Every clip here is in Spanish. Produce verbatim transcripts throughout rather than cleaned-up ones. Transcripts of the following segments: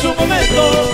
su momento.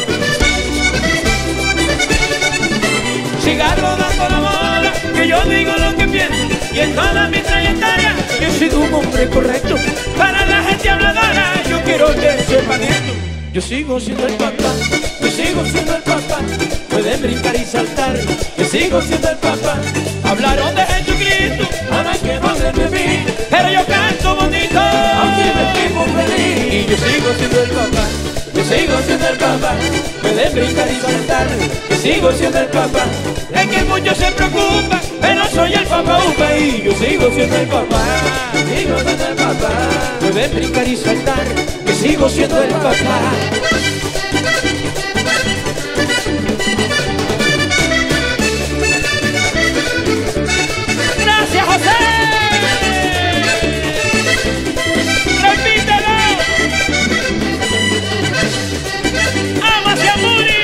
Siga rodando la bola, que yo digo lo que pienso. Y en toda mi trayectoria yo he sido un hombre correcto. Para la gente habladora yo quiero que sepan esto. Yo sigo siendo el papá, yo sigo siendo el papá. Pueden brincar y saltar, yo sigo siendo el papá. Hablaron de Jesucristo, ahora que hablen de mí. Pero yo canto bonito, aunque me vivo feliz. Y yo sigo siendo el papá, yo sigo siendo el papá. Pueden brincar y saltar, yo sigo siendo el papá. Es que muchos se preocupan, pero soy el papá upa. Y yo sigo siendo el papá, sigo siendo el papá. Pueden brincar y saltar, que sigo siendo el papá. Gracias, José. Repítelo. Amas y amores.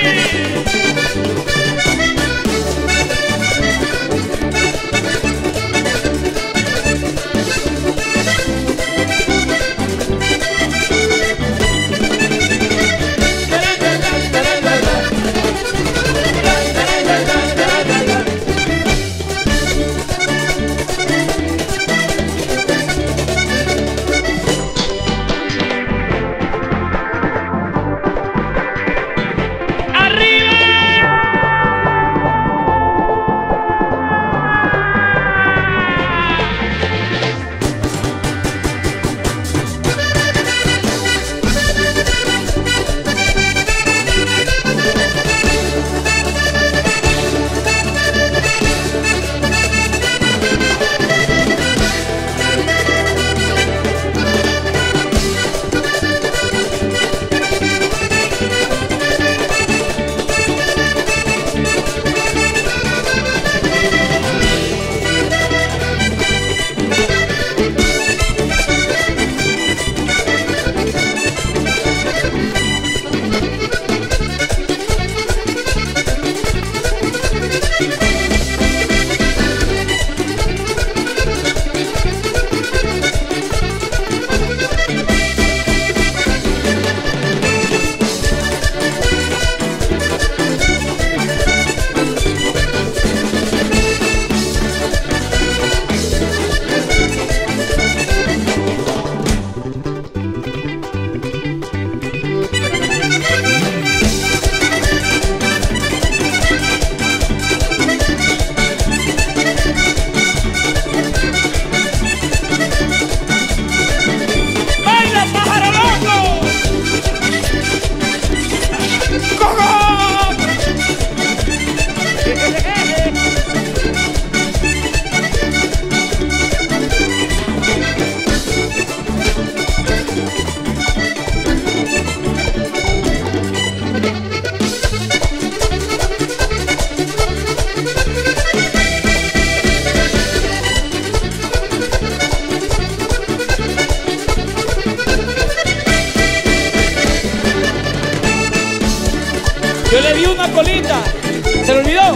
Yo le di una colita, ¿se le olvidó?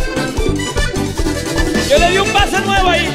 Yo le di un pase nuevo ahí.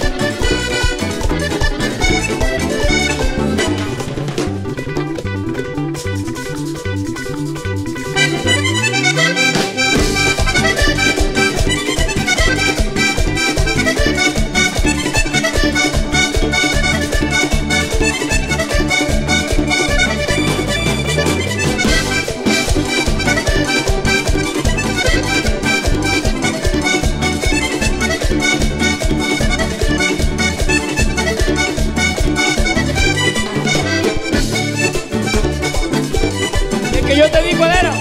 Que yo te di cuál era.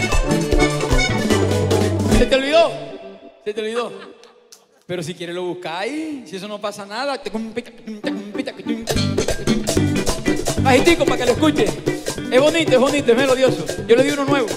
¿Se te olvidó? ¿Se te olvidó? Pero si quieres lo buscáis, si eso no pasa nada. Bajitico para que lo escuche. Es bonito, es bonito, es melodioso. Yo le di uno nuevo.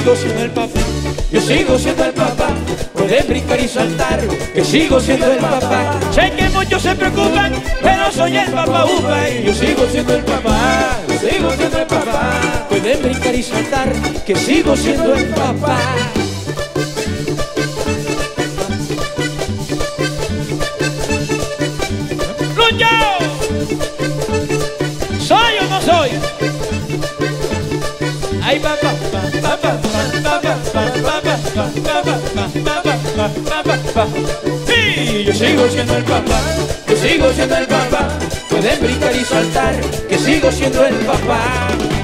sigo siendo el papá, yo sigo siendo el papá. Pueden brincar y saltar, que sigo siendo el papá. Sé que muchos se preocupan, pero soy el papá upa. Y yo sigo siendo el papá, yo sigo siendo el papá. Pueden brincar y saltar, que sigo siendo el papá. ¡Lucho! ¿Soy o no soy? Ay, papá, papá, papá, papá, papá, papá, papá, papá. Sí, yo sigo siendo el papá, yo sigo siendo el papá. Pueden brincar y saltar, que sigo siendo el papá.